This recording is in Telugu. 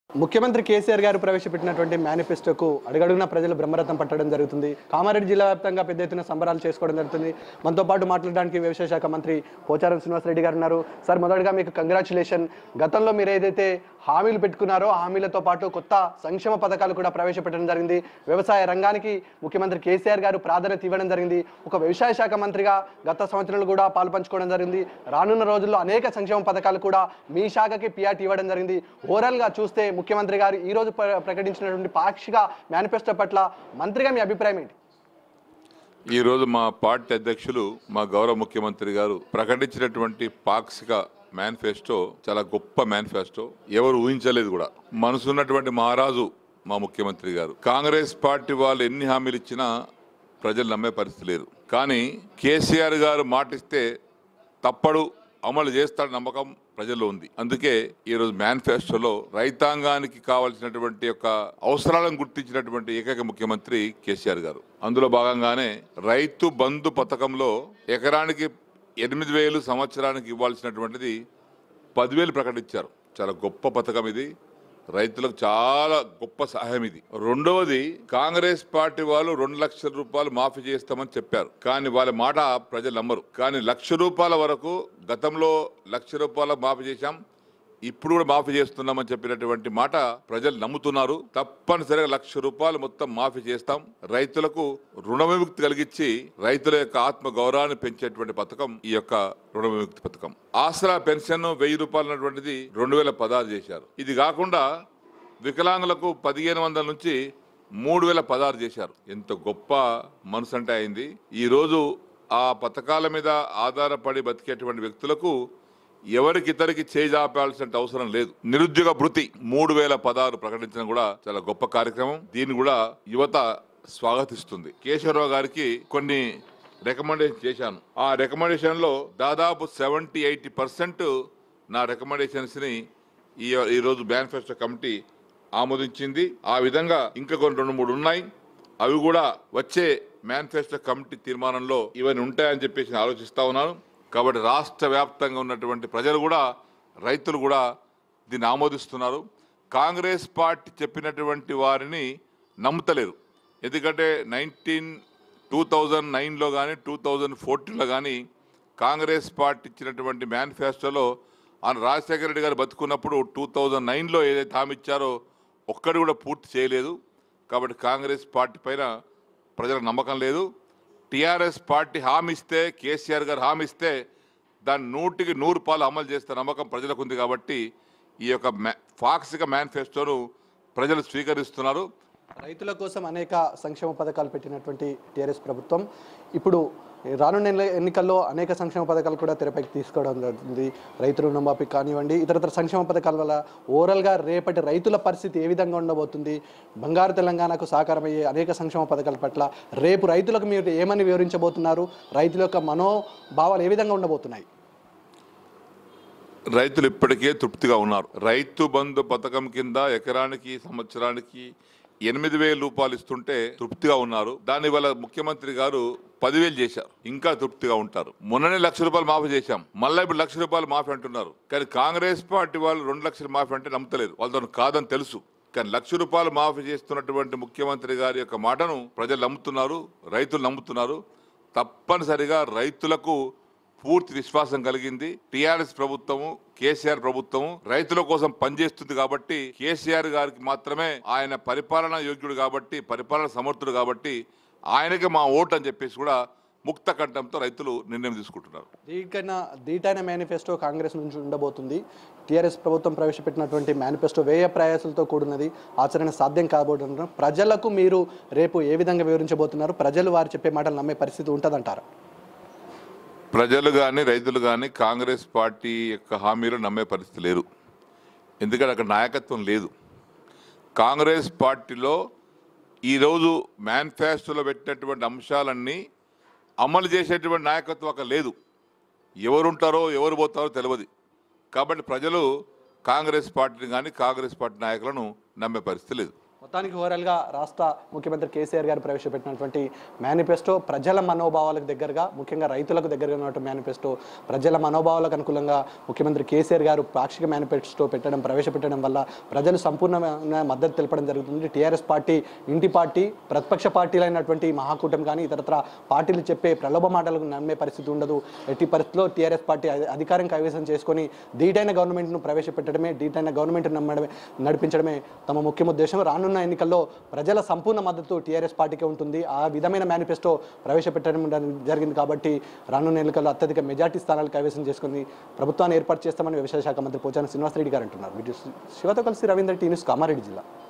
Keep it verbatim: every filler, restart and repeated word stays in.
ముఖ్యమంత్రి కేసీఆర్ గారు ప్రవేశపెట్టినటువంటి మేనిఫెస్టోకు అడుగడుగునా ప్రజలు బ్రహ్మరథం పట్టడం జరుగుతుంది. కామారెడ్డి జిల్లా వ్యాప్తంగా పెద్ద ఎత్తున సంబరాలు చేసుకోవడం జరుగుతుంది. మనతో పాటు మాట్లాడడానికి వ్యవసాయ శాఖ మంత్రి పోచారం శ్రీనివాసరెడ్డి గారు ఉన్నారు. సార్, మొదటగా మీకు కంగ్రాచులేషన్. గతంలో మీరు ఏదైతే హామీలు పెట్టుకున్నారో హామీలతో పాటు కొత్త సంక్షేమ పథకాలు కూడా ప్రవేశపెట్టడం జరిగింది. వ్యవసాయ రంగానికి ముఖ్యమంత్రి కేసీఆర్ గారు ప్రాధాన్యత ఇవ్వడం జరిగింది. ఒక వ్యవసాయ శాఖ మంత్రిగా గత సంవత్సరాలు కూడా పాల్పంచుకోవడం జరిగింది. రానున్న రోజుల్లో అనేక సంక్షేమ పథకాలు కూడా మీ శాఖకి పిఆర్టీ ఇవ్వడం జరిగింది. ఓవరాల్గా చూస్తే ముఖ్యమంత్రి గారు ఈ రోజు ప్రకటించినటువంటి పాక్షిక మేనిఫెస్టో పట్ల మంత్రిగా మీ అభిప్రాయం ఏంటి? ఈ రోజు మా పార్టీ అధ్యక్షులు మా గౌరవ ముఖ్యమంత్రి గారు ప్రకటించినటువంటి పాక్షిక మేనిఫెస్టో చాలా గొప్ప మేనిఫెస్టో. ఎవరు ఊహించలేదు కూడా. మనసున్నటువంటి మహారాజు మా ముఖ్యమంత్రి గారు. కాంగ్రెస్ పార్టీ వాళ్ళు ఎన్ని హామీలు ఇచ్చినా ప్రజలు నమ్మే పరిస్థితి లేదు. కానీ కేసీఆర్ గారు మాటిస్తే తప్పడు, అమలు చేస్తాడు నమ్మకం ప్రజల్లో ఉంది. అందుకే ఈరోజు మేనిఫెస్టోలో రైతాంగానికి కావాల్సినటువంటి యొక్క అవసరాలను గుర్తించినటువంటి ఏకైక ముఖ్యమంత్రి కేసీఆర్ గారు. అందులో భాగంగానే రైతు బంధు పథకంలో ఎకరానికి ఎనిమిది వేలు సంవత్సరానికి ఇవ్వాల్సినటువంటిది పదివేలు ప్రకటించారు. చాలా గొప్ప పథకం ఇది. రైతులకు చాలా గొప్ప సహాయం ఇది. రెండవది, కాంగ్రెస్ పార్టీ వాళ్ళు రెండు లక్షల రూపాయలు మాఫీ చేస్తామని చెప్పారు. కానీ వాళ్ళ మాట ప్రజలు నమ్మరు. కానీ లక్ష రూపాయల వరకు గతంలో లక్ష రూపాయల మాఫీ చేశాం, ఇప్పుడు కూడా మాఫీ చేస్తున్నామని చెప్పినటువంటి మాట ప్రజలు నమ్ముతున్నారు. తప్పనిసరిగా లక్ష రూపాయలు మొత్తం మాఫీ చేస్తాం. రైతులకు రుణ విముక్తి కలిగించి రైతుల యొక్క ఆత్మ గౌరవాన్ని పెంచేటువంటి పథకం ఈ యొక్క రుణ విముక్తి పథకం. ఆసరా పెన్షన్ వెయ్యి రూపాయలు అన్నటువంటిది రెండు వేల పదహారు చేశారు. ఇది కాకుండా వికలాంగులకు పదిహేను వందల నుంచి మూడు వేల పదహారు చేశారు. ఎంత గొప్ప మనసు అంటే అయింది. ఈ రోజు ఆ పథకాల మీద ఆధారపడి బతికేటువంటి వ్యక్తులకు ఎవరికి ఇతరికి చేజాపాల్సిన అవసరం లేదు. నిరుద్యోగ భృతి మూడు వేల పదహారు ప్రకటించడం కూడా చాలా గొప్ప కార్యక్రమం. దీన్ని కూడా యువత స్వాగతిస్తుంది. కేశవరావు గారికి కొన్ని రికమెండేషన్ చేశాను. ఆ రికమెండేషన్ లో దాదాపు సెవెంటీ ఎయిటీ పర్సెంట్ నా రికమెండేషన్స్ ని ఈ ఈరోజు మేనిఫెస్టో కమిటీ ఆమోదించింది. ఆ విధంగా ఇంకా కొన్ని రెండు మూడు ఉన్నాయి. అవి కూడా వచ్చే మేనిఫెస్టో కమిటీ తీర్మానంలో ఇవన్నీ ఉంటాయని చెప్పేసి ఆలోచిస్తా ఉన్నాను. కాబట్టి రాష్ట్ర వ్యాప్తంగా ఉన్నటువంటి ప్రజలు కూడా, రైతులు కూడా దీన్ని ఆమోదిస్తున్నారు. కాంగ్రెస్ పార్టీ చెప్పినటువంటి వారిని నమ్ముతలేరు. ఎందుకంటే నైన్టీన్ టూ థౌజండ్ నైన్లో కానీ టూ థౌజండ్ ఫోర్టీన్లో కానీ కాంగ్రెస్ పార్టీ ఇచ్చినటువంటి మేనిఫెస్టోలో ఆయన రాజశేఖర రెడ్డి గారు బతుకున్నప్పుడు టూ థౌజండ్ నైన్లో ఏదైతే హామీ ఇచ్చారో ఒక్కడు కూడా పూర్తి చేయలేదు. కాబట్టి కాంగ్రెస్ పార్టీ పైన ప్రజలకు నమ్మకం లేదు. టీఆర్ఎస్ పార్టీ హామీ ఇస్తే, కేసీఆర్ గారు హామీ ఇస్తే దాన్ని నూటికి నూరు పాలు అమలు చేస్తే నమ్మకం ప్రజలకు ఉంది. కాబట్టి ఈ యొక్క పాక్షిక మేనిఫెస్టోను ప్రజలు స్వీకరిస్తున్నారు. రైతుల కోసం అనేక సంక్షేమ పథకాలు పెట్టినటువంటి టీఆర్ఎస్ ప్రభుత్వం ఇప్పుడు రానున్న ఎన్నికల్లో అనేక సంక్షేమ పథకాలు కూడా తెరపైకి తీసుకోవడం జరుగుతుంది. రైతు రుణమాఫీ కానివ్వండి, ఇతరతర సంక్షేమ పథకాల వల్ల ఓవరాల్గా రేపటి రైతుల పరిస్థితి ఏ విధంగా ఉండబోతుంది? బంగారు తెలంగాణకు సాకారమయ్యే అనేక సంక్షేమ పథకాల పట్ల రేపు రైతులకు మీరు ఏమని వివరించబోతున్నారు? రైతుల యొక్క మనోభావాలు ఏ విధంగా ఉండబోతున్నాయి? రైతులు ఇప్పటికే తృప్తిగా ఉన్నారు. రైతు బంధు పథకం కింద ఎకరానికి సంవత్సరానికి ఎనిమిది వేల రూపాయలు ఇస్తుంటే తృప్తిగా ఉన్నారు. దాని వల్ల ముఖ్యమంత్రి గారు పదివేలు చేశారు, ఇంకా తృప్తిగా ఉంటారు. మొన్ననే లక్ష రూపాయలు మాఫీ చేశాం, మళ్ళీ ఇప్పుడు లక్ష రూపాయలు మాఫీ అంటున్నారు. కానీ కాంగ్రెస్ పార్టీ వాళ్ళు రెండు లక్షలు మాఫీ అంటే నమ్మతలేరు. వాళ్ళతో కాదని తెలుసు. కానీ లక్ష రూపాయలు మాఫీ చేస్తున్నటువంటి ముఖ్యమంత్రి గారి యొక్క మాటను ప్రజలు నమ్ముతున్నారు, రైతులు నమ్ముతున్నారు. తప్పనిసరిగా రైతులకు పూర్తి విశ్వాసం కలిగింది. టీఆర్ఎస్ ప్రభుత్వము, కేసీఆర్ ప్రభుత్వము రైతుల కోసం పనిచేస్తుంది. కాబట్టి కేసీఆర్ గారికి మాత్రమే ఆయన పరిపాలన యోగ్యుడు, కాబట్టి పరిపాలన సమర్థుడు, కాబట్టి ఆయనకి మా ఓటు అని చెప్పేసి కూడా ముక్త కంఠంతో రైతులు నిర్ణయం తీసుకుంటున్నారు. దీనికన్నా దీటైన మేనిఫెస్టో కాంగ్రెస్ నుంచి ఉండబోతుంది. టీఆర్ఎస్ ప్రభుత్వం ప్రవేశపెట్టినటువంటి మేనిఫెస్టో వ్యయ ప్రయాసాలతో కూడినది, ఆచరణ సాధ్యం కాబోతున్నారు. ప్రజలకు మీరు రేపు ఏ విధంగా వివరించబోతున్నారు? ప్రజలు వారు చెప్పే మాటలు నమ్మే పరిస్థితి ఉంటుందంటారా? ప్రజలు కానీ రైతులు కానీ కాంగ్రెస్ పార్టీ యొక్క హామీలు నమ్మే పరిస్థితి లేరు. ఎందుకంటే అక్కడ నాయకత్వం లేదు. కాంగ్రెస్ పార్టీలో ఈరోజు మేనిఫెస్టోలో పెట్టినటువంటి అంశాలన్నీ అమలు చేసేటువంటి నాయకత్వం అక్కడ లేదు. ఎవరుంటారో ఎవరు పోతారో తెలియదు. కాబట్టి ప్రజలు కాంగ్రెస్ పార్టీని కానీ కాంగ్రెస్ పార్టీ నాయకులను నమ్మే పరిస్థితి లేదు. మొత్తానికి ఓవరాల్గా రాష్ట్ర ముఖ్యమంత్రి కేసీఆర్ గారు ప్రవేశపెట్టినటువంటి మేనిఫెస్టో ప్రజల మనోభావాలకు దగ్గరగా, ముఖ్యంగా రైతులకు దగ్గరగా ఉన్నటువంటి మేనిఫెస్టో, ప్రజల మనోభావాలకు అనుకూలంగా ముఖ్యమంత్రి కేసీఆర్ గారు పాక్షిక మేనిఫెస్టో పెట్టడం ప్రవేశపెట్టడం వల్ల ప్రజలు సంపూర్ణమైన మద్దతు తెలపడం జరుగుతుంది. టీఆర్ఎస్ పార్టీ ఇంటి పార్టీ, ప్రతిపక్ష పార్టీలైనటువంటి మహాకూటమి కానీ ఇతరత్ర పార్టీలు చెప్పే ప్రలోభ మాటలకు నమ్మే పరిస్థితి ఉండదు. ఎట్టి పరిస్థితిలో టీఆర్ఎస్ పార్టీ అధికారం కైవసం చేసుకొని ధీటైన గవర్నమెంట్ను ప్రవేశపెట్టడమే, ధీటైన గవర్నమెంట్ నమ్మడమే నడిపించడమే తమ ముఖ్య ఉద్దేశం. రానున్న ఎన్నికల్లో ప్రజల సంపూర్ణ మద్దతు టీఆర్ఎస్ పార్టీకి ఉంటుంది. ఆ విధమైన మేనిఫెస్టో ప్రవేశపెట్టడం జరిగింది కాబట్టి రానున్న ఎన్నికల్లో అత్యధిక మెజార్టీ స్థానాలు కైవసం చేసుకుని ప్రభుత్వాన్ని ఏర్పాటు చేస్తామని వ్యవసాయ శాఖ మంత్రి పోచారం శ్రీనివాసరెడ్డి గారు అంటున్నారు. శివతో కలిసి రవీంద్ర టీ న్యూస్, కామారెడ్డి జిల్లా.